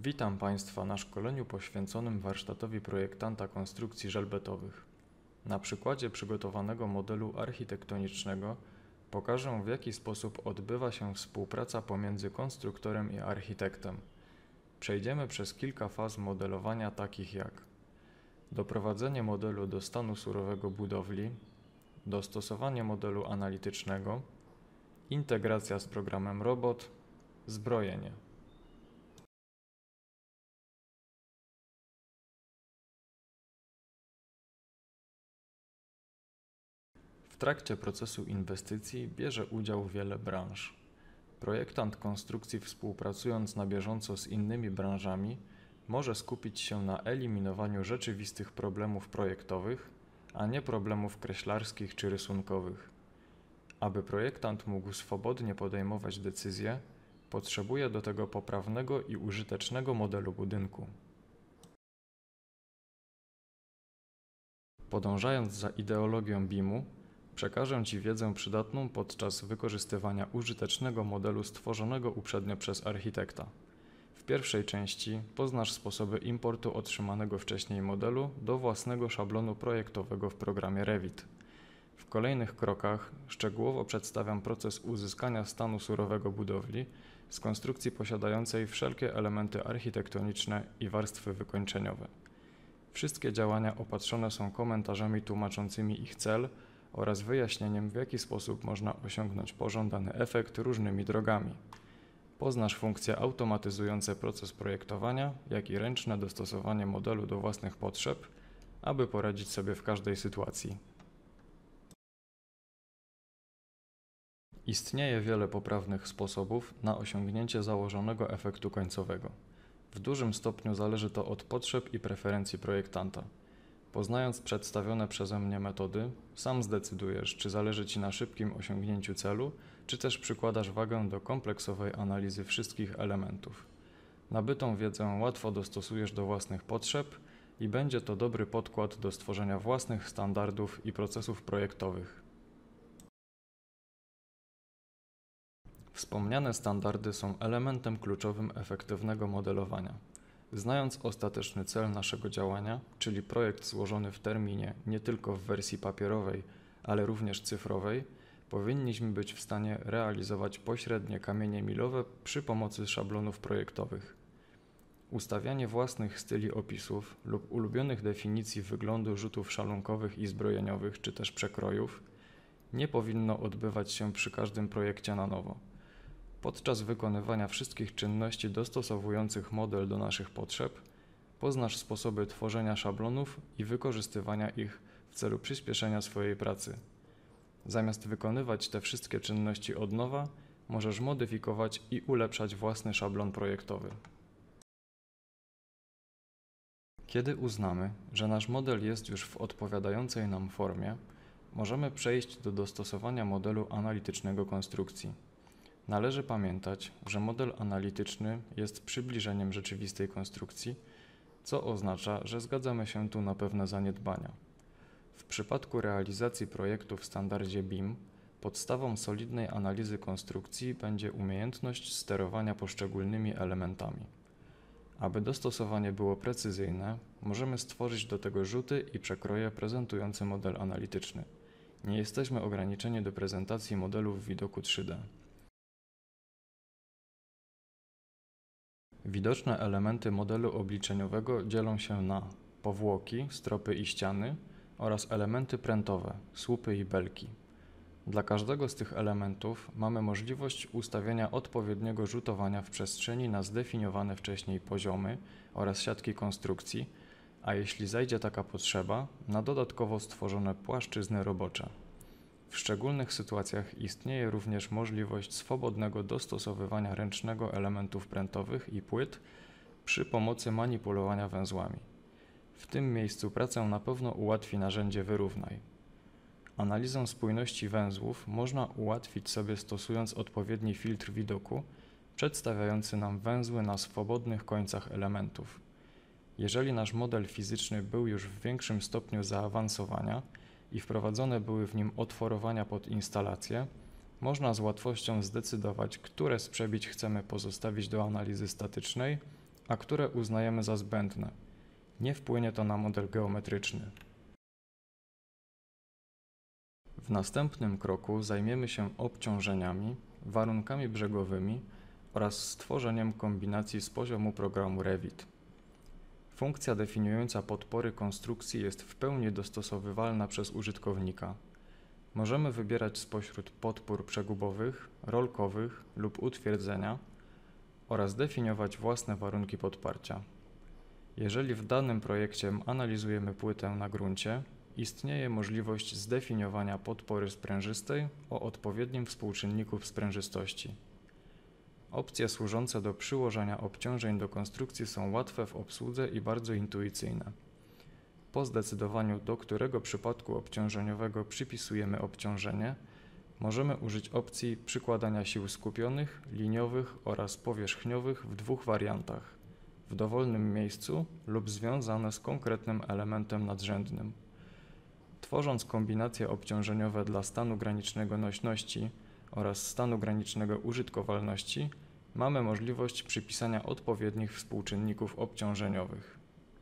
Witam Państwa na szkoleniu poświęconym warsztatowi projektanta konstrukcji żelbetowych. Na przykładzie przygotowanego modelu architektonicznego pokażę, w jaki sposób odbywa się współpraca pomiędzy konstruktorem i architektem. Przejdziemy przez kilka faz modelowania, takich jak doprowadzenie modelu do stanu surowego budowli, dostosowanie modelu analitycznego, integracja z programem robot, zbrojenie. W trakcie procesu inwestycji bierze udział wiele branż. Projektant konstrukcji, współpracując na bieżąco z innymi branżami, może skupić się na eliminowaniu rzeczywistych problemów projektowych, a nie problemów kreślarskich czy rysunkowych. Aby projektant mógł swobodnie podejmować decyzje, potrzebuje do tego poprawnego i użytecznego modelu budynku. Podążając za ideologią BIM-u, przekażę Ci wiedzę przydatną podczas wykorzystywania użytecznego modelu stworzonego uprzednio przez architekta. W pierwszej części poznasz sposoby importu otrzymanego wcześniej modelu do własnego szablonu projektowego w programie Revit. W kolejnych krokach szczegółowo przedstawiam proces uzyskania stanu surowego budowli z konstrukcji posiadającej wszelkie elementy architektoniczne i warstwy wykończeniowe. Wszystkie działania opatrzone są komentarzami tłumaczącymi ich cel oraz wyjaśnieniem, w jaki sposób można osiągnąć pożądany efekt różnymi drogami. Poznasz funkcje automatyzujące proces projektowania, jak i ręczne dostosowanie modelu do własnych potrzeb, aby poradzić sobie w każdej sytuacji. Istnieje wiele poprawnych sposobów na osiągnięcie założonego efektu końcowego. W dużym stopniu zależy to od potrzeb i preferencji projektanta. Poznając przedstawione przeze mnie metody, sam zdecydujesz, czy zależy Ci na szybkim osiągnięciu celu, czy też przykładasz wagę do kompleksowej analizy wszystkich elementów. Nabytą wiedzę łatwo dostosujesz do własnych potrzeb i będzie to dobry podkład do stworzenia własnych standardów i procesów projektowych. Wspomniane standardy są elementem kluczowym efektywnego modelowania. Znając ostateczny cel naszego działania, czyli projekt złożony w terminie nie tylko w wersji papierowej, ale również cyfrowej, powinniśmy być w stanie realizować pośrednie kamienie milowe przy pomocy szablonów projektowych. Ustawianie własnych styli opisów lub ulubionych definicji wyglądu rzutów szalunkowych i zbrojeniowych, czy też przekrojów nie powinno odbywać się przy każdym projekcie na nowo. Podczas wykonywania wszystkich czynności dostosowujących model do naszych potrzeb, poznasz sposoby tworzenia szablonów i wykorzystywania ich w celu przyspieszenia swojej pracy. Zamiast wykonywać te wszystkie czynności od nowa, możesz modyfikować i ulepszać własny szablon projektowy. Kiedy uznamy, że nasz model jest już w odpowiadającej nam formie, możemy przejść do dostosowania modelu analitycznego konstrukcji. Należy pamiętać, że model analityczny jest przybliżeniem rzeczywistej konstrukcji, co oznacza, że zgadzamy się tu na pewne zaniedbania. W przypadku realizacji projektu w standardzie BIM, podstawą solidnej analizy konstrukcji będzie umiejętność sterowania poszczególnymi elementami. Aby dostosowanie było precyzyjne, możemy stworzyć do tego rzuty i przekroje prezentujące model analityczny. Nie jesteśmy ograniczeni do prezentacji modelu w widoku 3D. Widoczne elementy modelu obliczeniowego dzielą się na powłoki, stropy i ściany oraz elementy prętowe, słupy i belki. Dla każdego z tych elementów mamy możliwość ustawienia odpowiedniego rzutowania w przestrzeni na zdefiniowane wcześniej poziomy oraz siatki konstrukcji, a jeśli zajdzie taka potrzeba, na dodatkowo stworzone płaszczyzny robocze. W szczególnych sytuacjach istnieje również możliwość swobodnego dostosowywania ręcznego elementów prętowych i płyt przy pomocy manipulowania węzłami. W tym miejscu pracę na pewno ułatwi narzędzie Wyrównaj. Analizę spójności węzłów można ułatwić sobie stosując odpowiedni filtr widoku, przedstawiający nam węzły na swobodnych końcach elementów. Jeżeli nasz model fizyczny był już w większym stopniu zaawansowania i wprowadzone były w nim otworowania pod instalację, można z łatwością zdecydować, które z przebić chcemy pozostawić do analizy statycznej, a które uznajemy za zbędne. Nie wpłynie to na model geometryczny. W następnym kroku zajmiemy się obciążeniami, warunkami brzegowymi oraz stworzeniem kombinacji z poziomu programu Revit. Funkcja definiująca podpory konstrukcji jest w pełni dostosowywalna przez użytkownika. Możemy wybierać spośród podpór przegubowych, rolkowych lub utwierdzenia oraz definiować własne warunki podparcia. Jeżeli w danym projekcie analizujemy płytę na gruncie, istnieje możliwość zdefiniowania podpory sprężystej o odpowiednim współczynniku sprężystości. Opcje służące do przyłożenia obciążeń do konstrukcji są łatwe w obsłudze i bardzo intuicyjne. Po zdecydowaniu, do którego przypadku obciążeniowego przypisujemy obciążenie, możemy użyć opcji przykładania sił skupionych, liniowych oraz powierzchniowych w dwóch wariantach: w dowolnym miejscu lub związane z konkretnym elementem nadrzędnym. Tworząc kombinacje obciążeniowe dla stanu granicznego nośności oraz stanu granicznego użytkowalności, mamy możliwość przypisania odpowiednich współczynników obciążeniowych.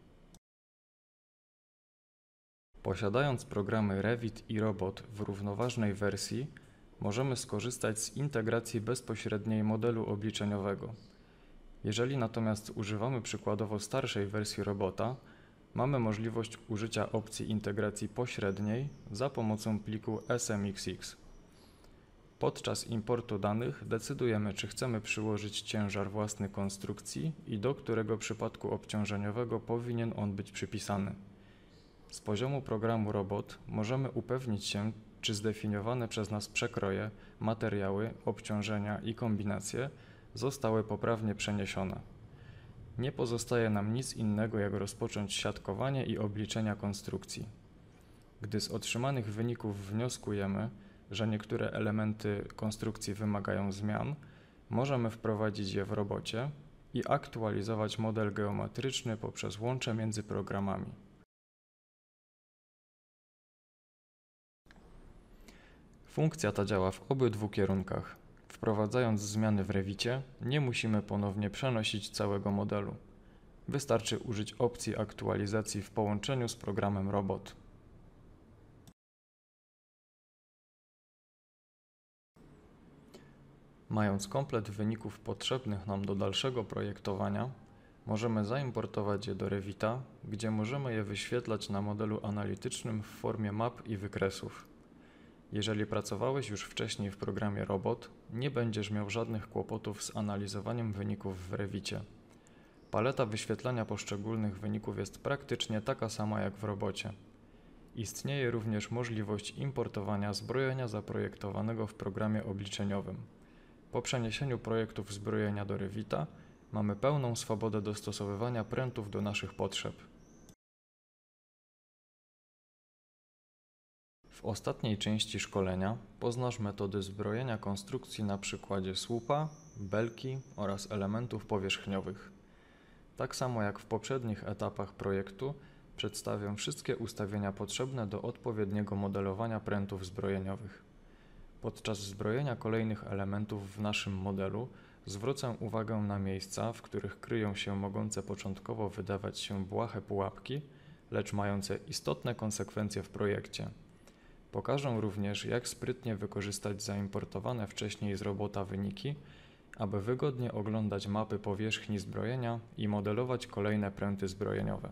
Posiadając programy Revit i Robot w równoważnej wersji, możemy skorzystać z integracji bezpośredniej modelu obliczeniowego. Jeżeli natomiast używamy przykładowo starszej wersji Robota, mamy możliwość użycia opcji integracji pośredniej za pomocą pliku SMXX. Podczas importu danych decydujemy, czy chcemy przyłożyć ciężar własny konstrukcji i do którego przypadku obciążeniowego powinien on być przypisany. Z poziomu programu Robot możemy upewnić się, czy zdefiniowane przez nas przekroje, materiały, obciążenia i kombinacje zostały poprawnie przeniesione. Nie pozostaje nam nic innego, jak rozpocząć siatkowanie i obliczenia konstrukcji. Gdy z otrzymanych wyników wnioskujemy, że niektóre elementy konstrukcji wymagają zmian, możemy wprowadzić je w robocie i aktualizować model geometryczny poprzez łącze między programami. Funkcja ta działa w obydwu kierunkach. Wprowadzając zmiany w Revicie, nie musimy ponownie przenosić całego modelu. Wystarczy użyć opcji aktualizacji w połączeniu z programem Robot. Mając komplet wyników potrzebnych nam do dalszego projektowania, możemy zaimportować je do Revita, gdzie możemy je wyświetlać na modelu analitycznym w formie map i wykresów. Jeżeli pracowałeś już wcześniej w programie Robot, nie będziesz miał żadnych kłopotów z analizowaniem wyników w Revicie. Paleta wyświetlania poszczególnych wyników jest praktycznie taka sama jak w Robocie. Istnieje również możliwość importowania zbrojenia zaprojektowanego w programie obliczeniowym. Po przeniesieniu projektów zbrojenia do Revita mamy pełną swobodę dostosowywania prętów do naszych potrzeb. W ostatniej części szkolenia poznasz metody zbrojenia konstrukcji na przykładzie słupa, belki oraz elementów powierzchniowych. Tak samo jak w poprzednich etapach projektu, przedstawię wszystkie ustawienia potrzebne do odpowiedniego modelowania prętów zbrojeniowych. Podczas zbrojenia kolejnych elementów w naszym modelu zwrócę uwagę na miejsca, w których kryją się mogące początkowo wydawać się błahe pułapki, lecz mające istotne konsekwencje w projekcie. Pokażę również, jak sprytnie wykorzystać zaimportowane wcześniej z Robota wyniki, aby wygodnie oglądać mapy powierzchni zbrojenia i modelować kolejne pręty zbrojeniowe.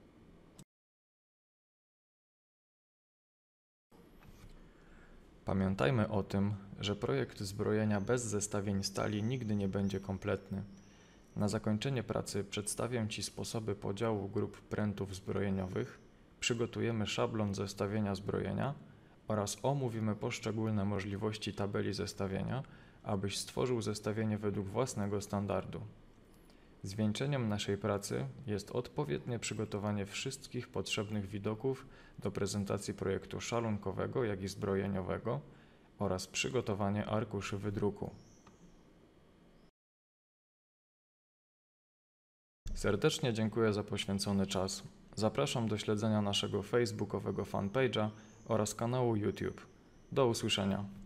Pamiętajmy o tym, że projekt zbrojenia bez zestawień stali nigdy nie będzie kompletny. Na zakończenie pracy przedstawię Ci sposoby podziału grup prętów zbrojeniowych, przygotujemy szablon zestawienia zbrojenia oraz omówimy poszczególne możliwości tabeli zestawienia, abyś stworzył zestawienie według własnego standardu. Zwieńczeniem naszej pracy jest odpowiednie przygotowanie wszystkich potrzebnych widoków do prezentacji projektu szalunkowego, jak i zbrojeniowego oraz przygotowanie arkuszy wydruku. Serdecznie dziękuję za poświęcony czas. Zapraszam do śledzenia naszego facebookowego fanpage'a oraz kanału YouTube. Do usłyszenia.